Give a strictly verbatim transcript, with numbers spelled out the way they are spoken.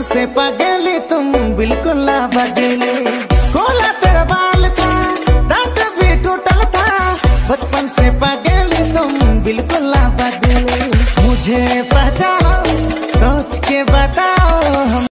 से पगली तुम बिल्कुल ना बदले। खोला तेरा बाल का दांत भी टूटल था, बचपन से पगली तुम बिल्कुल ना बदले। मुझे